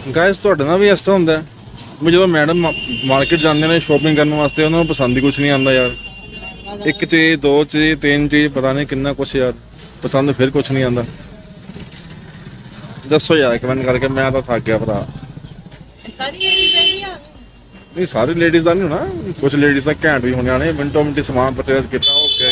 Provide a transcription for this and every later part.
Guys ਤੁਹਾਡੇ ਨਾਲ ਵੀ ਇਸ ਤਰ੍ਹਾਂ ਹੁੰਦਾ ਵੀ ਜਦੋਂ ਮੈਡਮ ਮਾਰਕੀਟ ਜਾਂਦੇ ਨੇ ਸ਼ਾਪਿੰਗ ਕਰਨ ਵਾਸਤੇ ਉਹਨਾਂ ਨੂੰ ਪਸੰਦ ਹੀ ਕੁਝ ਨਹੀਂ ਆਉਂਦਾ ਯਾਰ। ਇੱਕ ਚੀਜ਼, ਦੋ ਚੀਜ਼, ਤਿੰਨ ਚੀਜ਼, ਪਤਾ ਨਹੀਂ ਕਿੰਨਾ ਕੁਛ ਯਾਰ ਪਸੰਦ ਫਿਰ ਕੁਛ ਨਹੀਂ ਆਉਂਦਾ। ਦੱਸੋ ਯਾਰ ਕਮੈਂਟ ਕਰਕੇ, ਮੈਂ ਤਾਂ ਥੱਕ ਗਿਆ ਭਰਾ। ਨਹੀਂ ਸਾਰੀ ਲੇਡੀਜ਼ ਦਾ ਨਹੀਂ ਹੋਣਾ, ਕੁਝ ਲੇਡੀਜ਼ ਦਾ ਘੈਂਟ ਵੀ ਹੋਣੀਆਂ ਨੇ। ਮਿੰਟੋ ਮਿੰਟੀ ਸਮਾਨ ਪਰਚੇਸ ਕੀਤਾ ਹੋ ਗਿਆ।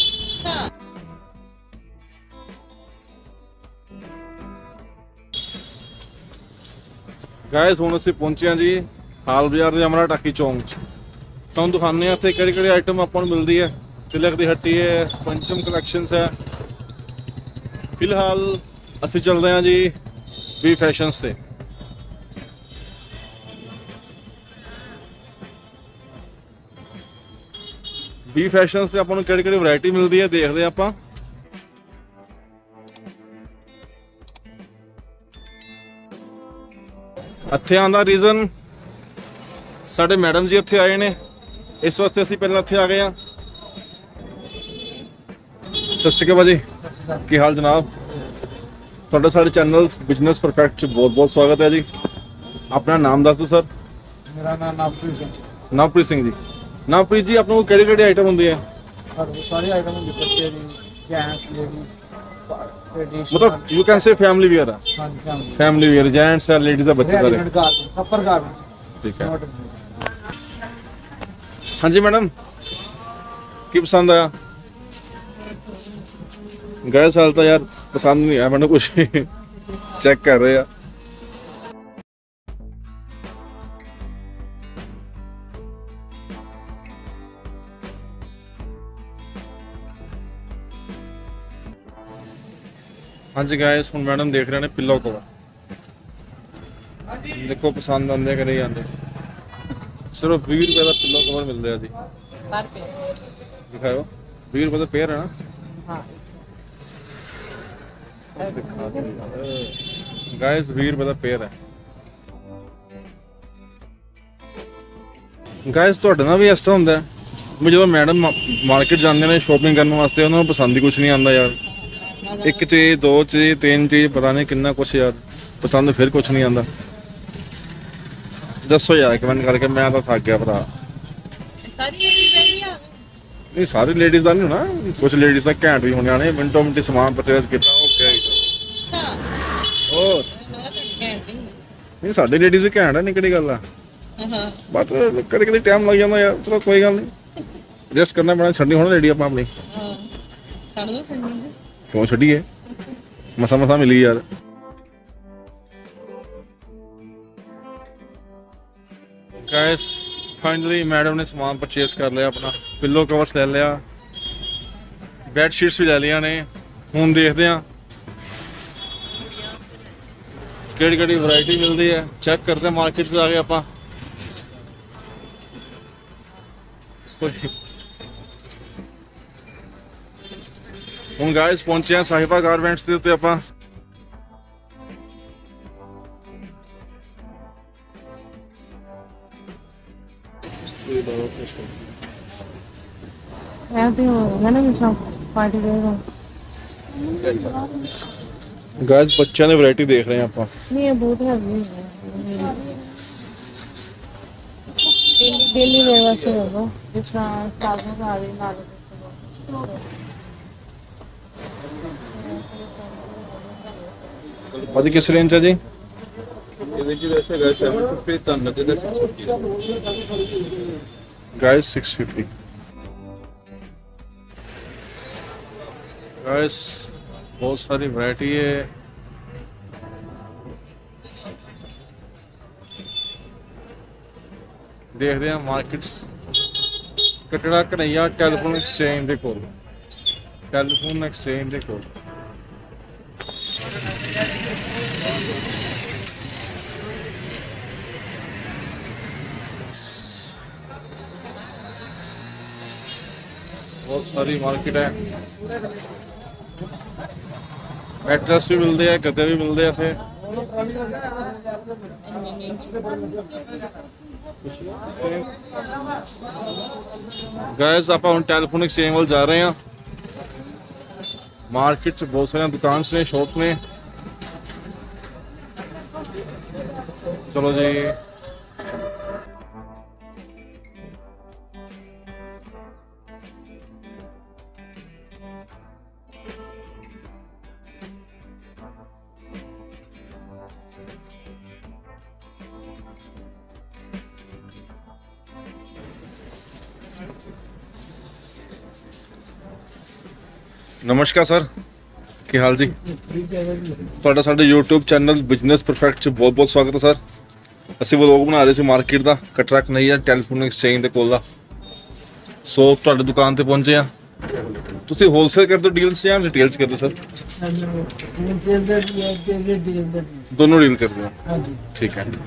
गाइस ਹੁਣ ਅਸੀਂ ਪਹੁੰਚੇ ਹਾਂ ਜੀ ਹਾਲ ਬਾਜ਼ਾਰ ਦੇ ਅਮਰਾ ਟਾਕੀ ਚੌਂਕ 'ਚ। ਤੁਹਾਨੂੰ ਦਿਖਾਉਂਦੇ ਹਾਂ ਇੱਥੇ ਕਿਹੜੀ ਕਿਹੜੀ ਆਈਟਮ ਆਪਾਂ ਨੂੰ ਮਿਲਦੀ ਹੈ। ਤਿਲਕ ਦੀ ਹੱਟੀ ਹੈ, ਪੰਚਮ ਕਲੈਕਸ਼ਨਸ ਹੈ। ਫਿਲਹਾਲ ਅਸੀਂ ਚੱਲਦੇ ਹਾਂ ਜੀ ਵੀ ਫੈਸ਼ਨਸ ਤੇ। ਵੀ ਫੈਸ਼ਨਸ ਤੇ ਆਪਾਂ ਨੂੰ ਕਿਹੜੀ ਕਿਹੜੀ ਵੈਰਾਈਟੀ ਮਿਲਦੀ ਹੈ ਦੇਖਦੇ ਹਾਂ ਆਪਾਂ। ਇੱਥੇ ਆਉਣ ਦਾ ਰੀਜ਼ਨ ਸਾਡੇ ਮੈਡਮ ਜੀ ਇੱਥੇ ਆਏ ਨੇ, ਇਸ ਵਾਸਤੇ ਅਸੀਂ ਪਹਿਲਾਂ ਇੱਥੇ ਆ ਗਏ ਹਾਂ। ਸਤਿ ਸ਼੍ਰੀ ਅਕਾਲ ਭਾਜੀ, ਕੀ ਹਾਲ ਜਨਾਬ? ਤੁਹਾਡਾ ਸਾਡੇ ਚੈਨਲ ਬਿਜ਼ਨਸ ਪਰਫੈਕਟ 'ਚ ਬਹੁਤ ਬਹੁਤ ਸਵਾਗਤ ਹੈ ਜੀ। ਆਪਣਾ ਨਾਮ ਦੱਸ ਦਿਓ ਸਰ। ਮੇਰਾ ਨਾਮ ਨਵਪ੍ਰੀਤ ਸਿੰਘ। ਨਵਪ੍ਰੀਤ ਸਿੰਘ ਜੀ। ਨਵਪ੍ਰੀਤ ਜੀ, ਆਪਣੇ ਕੋਲ ਕਿਹੜੀ ਕਿਹੜੀ ਆਈਟਮ ਹੁੰਦੀ ਹੈ? ਸਾਰੀ ਆਈਟਮ ਹੁੰਦੀ, ਬੱਚੇ ਦੀ, ਜੈਂਟਸ ਲੇਡੀ, मतलब you can say family wear है। फैमिली वेयर जेंट्स है, लेडीज है, बच्चे सारे सब प्रकार। ठीक है। हाँ जी मैडम, की पसंद आया? गए साल तो यार पसंद नहीं आया मैंने कुछ चेक कर रहे हैं। हाँ जी गाइस, हम मैडम देख रहे हैं पिलो कवर। देखो पसंद आते कि नहीं आते। सिर्फ 20 रुपए का पिलो कवर मिलते हैं जी। दिखाओ, 20 रुपए का पेयर है ना? गाइस 20 रुपए का पेयर है। गाइस ਤੁਹਾਡੇ ਨਾਲ ਵੀ ਇਸ ਤਰ੍ਹਾਂ ਹੁੰਦਾ ਵੀ ਜਦੋਂ ਮੈਡਮ ਮਾਰਕੀਟ ਜਾਂਦੇ ਨੇ ਸ਼ਾਪਿੰਗ ਕਰਨ ਵਾਸਤੇ ਉਹਨਾਂ ਨੂੰ ਪਸੰਦ ਹੀ ਕੁਝ ਨਹੀਂ ਆਉਂਦਾ ਯਾਰ। ਇੱਕ ਚੀਜ਼, ਦੋ ਚੀਜ਼, ਤਿੰਨ ਚੀਜ਼, ਪਤਾ ਨਹੀਂ ਕਿੰਨਾ ਕੁਛ ਯਾਰ ਪਸੰਦ ਫਿਰ ਕੁਛ ਨਹੀਂ ਆਉਂਦਾ। ਦੱਸੋ ਯਾਰ ਕਮੈਂਟ ਕਰਕੇ, ਮੈਂ ਤਾਂ ਥੱਕ ਗਿਆ ਭਰਾ। ਨਹੀਂ ਸਾਰੀ ਲੇਡੀਜ਼ ਦਾ ਨਹੀਂ ਹੋਣਾ, ਕੁਝ ਲੇਡੀਜ਼ ਦਾ ਘੈਂਟ ਵੀ ਹੋਣੀਆਂ ਨੇ। ਮਿੰਟੋ ਮਿੰਟੀ ਸਮਾਨ ਪਰਚੇਸ ਕੀਤਾ ਹੋ ਗਿਆ। ਹੋਰ ਨਹੀਂ ਸਾਡੀ ਲੇਡੀਜ਼ ਵੀ ਘੈਂਟ ਹੈ, ਨਹੀਂ ਕਿਹੜੀ ਗੱਲ ਆ। ਬਟ ਕਦੇ ਕਦੇ ਟਾਈਮ ਲੱਗ ਜਾਂਦਾ ਯਾਰ। ਚਲੋ ਕੋਈ ਗੱਲ ਨਹੀਂ, ਐਡਜਸਟ ਕਰਨਾ ਪੈਣਾ। ਛੱਡਣੀ ਹੁਣ ਰੈਡੀ ਆਪਾਂ ਆਪਣੀ क्यों छड़िए, मसा मसा मिली यार। गाइस फाइनली मैडम ने सामान परचेस कर लिया अपना। पिलो कवर्स ले लिया, बैड शीट्स भी ले लिया ने। हुण देखते हैं केड़ी केड़ी वैरायटी मिलती है, चेक करते हैं। मार्केट से आ गए आप। ਹੁਣ ਗਾਇਸ ਪਹੁੰਚੇ ਆ ਸਾਹਿਬਾ ਗਾਰਮੈਂਟਸ ਦੇ ਉੱਤੇ ਆਪਾਂ। ਗਾਇਸ ਬੱਚਿਆਂ ਦੀ ਵੈਰਾਈਟੀ ਦੇਖ ਰਹੇ ਆ ਆਪਾਂ। ਨਹੀਂ ਇਹ ਬਹੁਤ ਹੈਵੀ ਹੈ, ਡੇਲੀ ਵੇਅਰ ਵਾਸਤੇ ਹੋਗਾ। ਜਿਸ ਤਰ੍ਹਾਂ ਸਾਗਰ ਸਾਰੇ ਨਾਲ ਭਾਜੀ ਕਿਸ ਰੇਂਜ ਹੈ ਜੀ? ਇਹਦੇ ਵਿੱਚ ਵੈਸੇ ਗਾਇਸ 750 ਤਾਂ ਨਜ਼ਰ 650 गाइस 650। गाइस बहुत सारी वैरायटी है। देखते हैं market Katra Kanhaiya telephone exchange के कोल। टैलीफोन एक्सचेंज के कोल बहुत सारी मार्केट है। मैट्रेस भी मिलते हैं, गद्दे भी मिलते हैं इतने। गाइस आप हम टैलीफोन एक्सचेंज वाल जा रहे हैं। मार्केट च बहुत सारी दुकान ने, शॉप ने। चलो जी। नमस्कार सर, ਕੀ ਹਾਲ ਜੀ? ਤੁਹਾਡਾ ਸਾਡੇ YouTube ਚੈਨਲ ਬਿਜ਼ਨਸ ਪਰਫੈਕਟ 'ਚ ਬਹੁਤ-ਬਹੁਤ ਸਵਾਗਤ ਹੈ ਸਰ। ਅਸੀਂ ਵਲੋਗ ਬਣਾ ਰਹੇ ਸੀ ਮਾਰਕੀਟ ਦਾ, ਕਟਰਕ ਨਹੀਂ ਹੈ, ਟੈਲੀਫੋਨ ਐਕਸਚੇਂਜ ਦੇ ਕੋਲ ਦਾ। ਸੋ ਤੁਹਾਡੀ ਦੁਕਾਨ ਤੇ ਪਹੁੰਚੇ ਆ। ਤੁਸੀਂ ਹੋਲਸੇਲ ਕਰਦੇ ਹੋ ਡੀਲਸ ਜਾਂ ਰਿਟੇਲ 'ਚ ਕਰਦੇ ਹੋ ਸਰ? ਦੋਨੋਂ ਡੀਲ ਕਰਦੇ ਹੋ? ਹਾਂਜੀ। ਠੀਕ ਹੈ।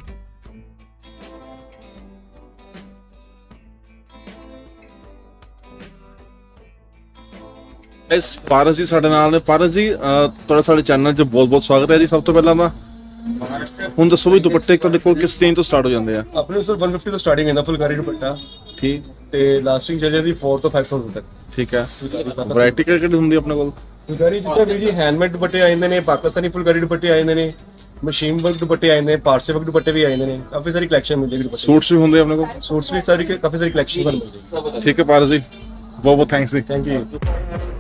ਇਸ ਪਾਰਸ ਜੀ ਸਾਡੇ ਨਾਲ ਨੇ। ਪਾਰਸ ਜੀ ਤੁਹਾਡਾ ਸਾਡੇ ਚੈਨਲ 'ਚ ਬਹੁਤ-ਬਹੁਤ ਸਵਾਗਤ ਹੈ ਜੀ। ਸਭ ਤੋਂ ਪਹਿਲਾਂ ਤਾਂ ਹੁਣ ਦੱਸੋ ਵੀ ਦੁਪੱਟੇ ਤੁਹਾਡੇ ਕੋਲ ਕਿਸ ਰੇਂਜ ਤੋਂ ਸਟਾਰਟ ਹੋ ਜਾਂਦੇ ਆ? ਆਪਣੇ ਸਰ 150 ਤੋਂ ਸਟਾਰਟਿੰਗ ਹੈ ਫੁਲਕਾਰੀ ਦੁਪੱਟਾ, ਠੀਕ, ਤੇ ਲਾਸਟਿੰਗ ਚੱਲ ਜਾਂਦੀ 4 ਤੋਂ 5000 ਤੱਕ। ਠੀਕ ਹੈ। ਵੈਰਾਈਟੀ ਕਿਹੜੀ ਹੁੰਦੀ ਆਪਣੇ ਕੋਲ? ਫੁਲਕਾਰੀ ਜਿਸ ਤਰ੍ਹਾਂ ਜੀ ਹੈਂਡਮੇਡ ਦੁਪੱਟੇ ਆ ਜਾਂਦੇ ਨੇ, ਪਾਕਿਸਤਾਨੀ ਫੁਲਕਾਰੀ ਦੁਪੱਟੇ ਆ ਜਾਂਦੇ ਨੇ, ਮਸ਼ੀਨ ਵਰਕ ਦੁਪੱਟੇ ਆ ਜਾਂਦੇ ਨੇ, ਪਾਰਸੇ ਵਰਕ ਦੁਪੱਟੇ ਵੀ ਆ ਜਾਂਦੇ ਨੇ। ਕਾਫੀ ਸਾਰੀ ਕਲੈਕਸ਼ਨ ਮਿਲ ਜਾਏਗੀ ਦੁਪੱਟੇ। ਸੂਟਸ ਵੀ ਹੁੰਦੇ ਆਪਣੇ ਕੋਲ? ਸੂਟਸ ਵੀ ਸਾਰੀ ਕਾਫੀ ਸਾਰੀ ਕਲੈਕਸ਼ਨ ਮਿਲ ਜਾਏਗੀ। ਠੀਕ ਹੈ ਪਾਰਸ ਜੀ, ਬਹੁਤ ਬਹੁਤ ਥੈਂਕਸ ਜੀ। Thank you.